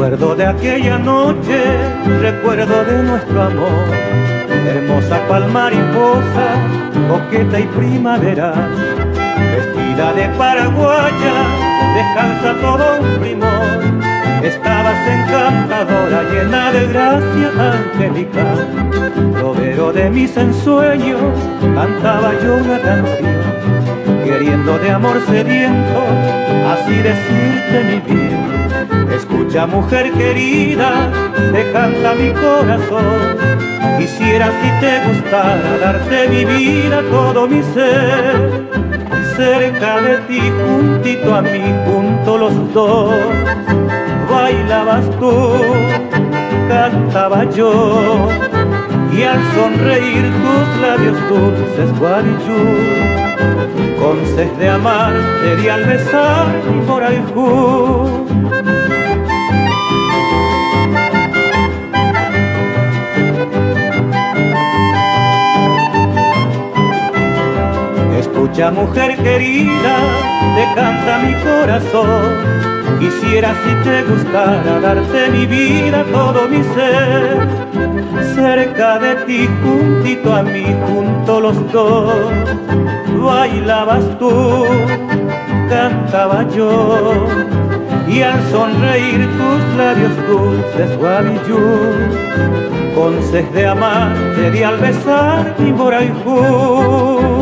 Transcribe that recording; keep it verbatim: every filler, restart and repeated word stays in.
Recuerdo de aquella noche, recuerdo de nuestro amor, hermosa cual mariposa, coqueta y primaveral, vestida de paraguaya, descalza todo un primor. Estabas encantadora, llena de gracia angelical, proveero de mis ensueños, cantaba yo una canción, queriendo de amor sediento, así decirte mi bien. Escucha, mujer querida, te canta mi corazón, quisiera si te gustara darte mi vida, todo mi ser, cerca de ti, juntito a mí, junto los dos. Bailabas tú, cantaba yo, y al sonreír tus labios dulces, guarichú, con sed de amar te di al besar mi moraijú. Escucha, mujer querida, te canta mi corazón, quisiera si te gustara darte mi vida, todo mi ser, cerca de ti, juntito a mí, junto los dos. Bailabas tú, cantaba yo, y al sonreír tus labios dulces, guavillú, con sed de amar te di al besar mi moraijú.